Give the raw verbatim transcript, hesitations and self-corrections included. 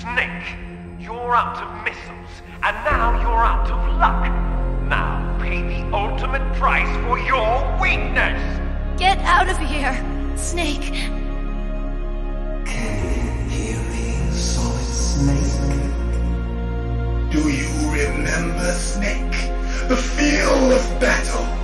Snake, you're out of missiles, and now you're out of luck. Now pay the ultimate price for your weakness! Get out of here, Snake. Can you hear me, Solid Snake? Do you remember, Snake? The feel of battle.